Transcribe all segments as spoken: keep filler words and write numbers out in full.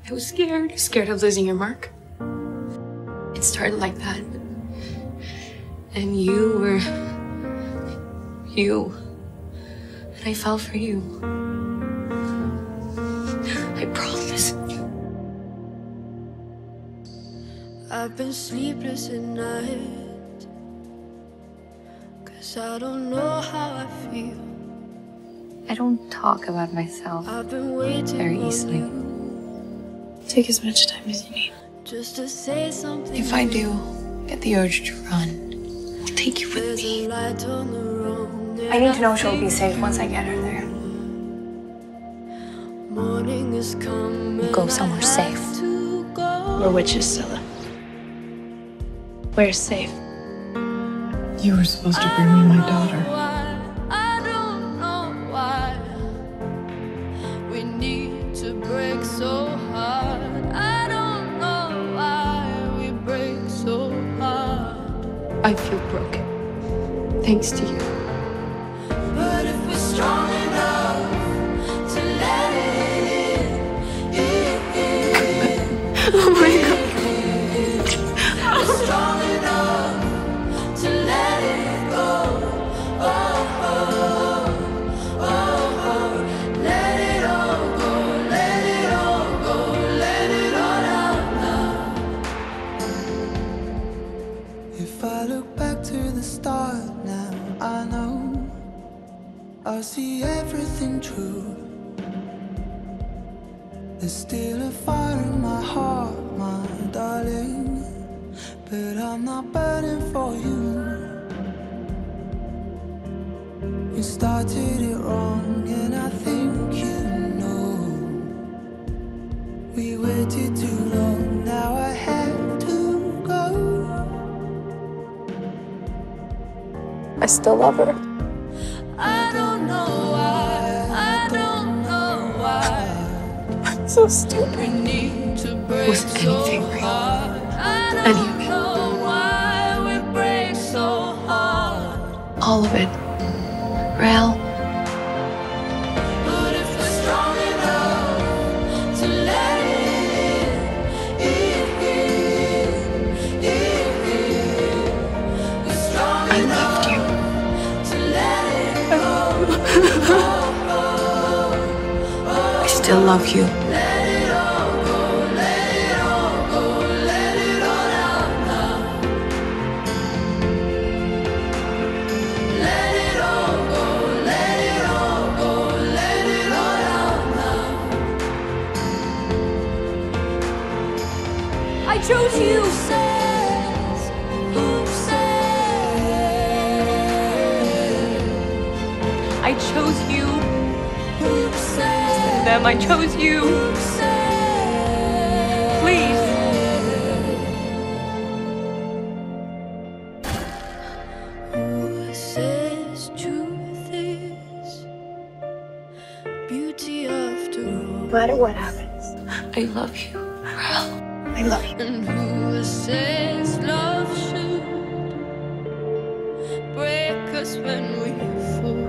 I was scared, scared of losing your mark. It started like that. And you were... you. And I fell for you. I promise. I've been sleepless at night, 'cause I don't know how I feel. I don't talk about myself I've been waiting very easily. Take as much time as you need. Just to say something. If I do get the urge to run, I'll take you with There's me. a light on the road. I need to know she'll be safe once I get her there. Morning is coming. Go somewhere safe. We're witches, Scylla. Where's safe? You were supposed to bring me my daughter. I don't know why we need to break so hard. I don't know why we break so hard. I feel broken. Thanks to you. But if we're strong enough to let it in, in, Oh my God. we're strong enough to let it go. Oh, oh, oh, oh. Let it all go, let it all go, let it all out now. If I look back to the start now, I know I'll see everything true. There's still a fire in my heart, my darling, but I'm not burning for you. You started it wrong, and I think you know. We waited too long, now I have to go. I still love her. I don't know why, I don't know why. I'm so stupid. We need to break Wasn't so anything real. hard. I Any don't of it. know why we break so hard. All of it. Raelle. But if we're strong enough to let it in, in, in, in, we're strong I enough loved you. to let it go. Oh, oh, I still love you. let it all go, let it all go, let it all out now. Let it all go, let it all go, let it all out now. I chose you. Who says, who says, I chose you. who says, Them, I chose you. who says, Please. who says truth is beauty after all? No matter what happens, I love you, Raelle. I love you. And who says love should break us when we fall?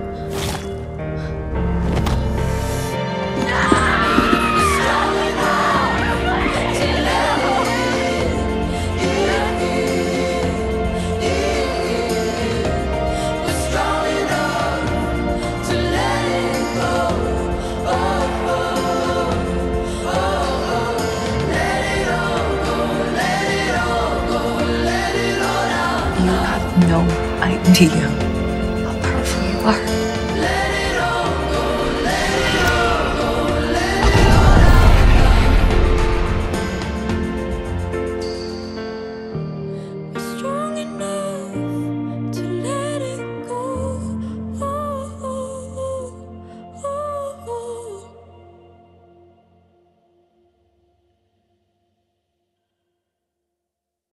You have no idea how powerful you are.